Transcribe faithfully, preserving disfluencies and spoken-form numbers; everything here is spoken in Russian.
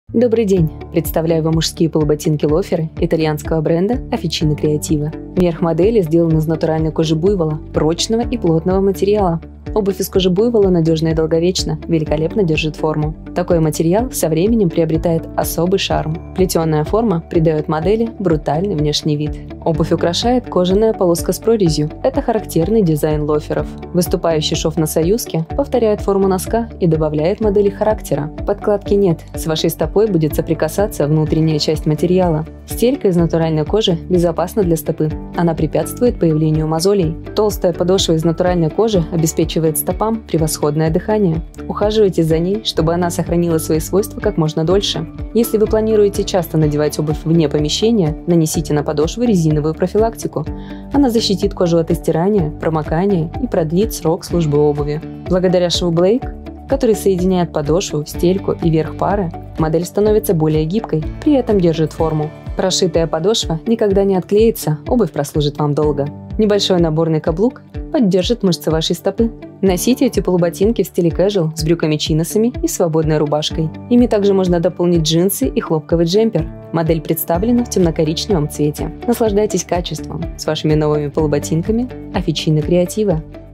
Добрый день! Представляю вам мужские полуботинки-лоферы итальянского бренда Officine Creativa. Верх модели сделан из натуральной кожи буйвола, прочного и плотного материала. Обувь из кожи буйвола надежна и долговечна, великолепно держит форму. Такой материал со временем приобретает особый шарм. Плетеная форма придает модели брутальный внешний вид. Обувь украшает кожаная полоска с прорезью. Это характерный дизайн лоферов. Выступающий шов на союзке повторяет форму носка и добавляет модели характера. Подкладки нет, с вашей стопой будет соприкасаться внутренняя часть материала. Стелька из натуральной кожи безопасна для стопы. Она препятствует появлению мозолей. Толстая подошва из натуральной кожи обеспечивает стопам превосходное дыхание. Ухаживайте за ней, чтобы она сохранила свои свойства как можно дольше. Если вы планируете часто надевать обувь вне помещения, нанесите на подошву резиновую профилактику. Она защитит кожу от истирания, промокания и продлит срок службы обуви. Благодаря шву Блейк, который соединяет подошву, стельку и верх пары, модель становится более гибкой, при этом держит форму. Прошитая подошва никогда не отклеится, обувь прослужит вам долго. Небольшой наборный каблук поддержит мышцы вашей стопы. Носите эти полуботинки в стиле casual с брюками-чиносами и свободной рубашкой. Ими также можно дополнить джинсы и хлопковый джемпер. Модель представлена в темно-коричневом цвете. Наслаждайтесь качеством с вашими новыми полуботинками Officine Creativa.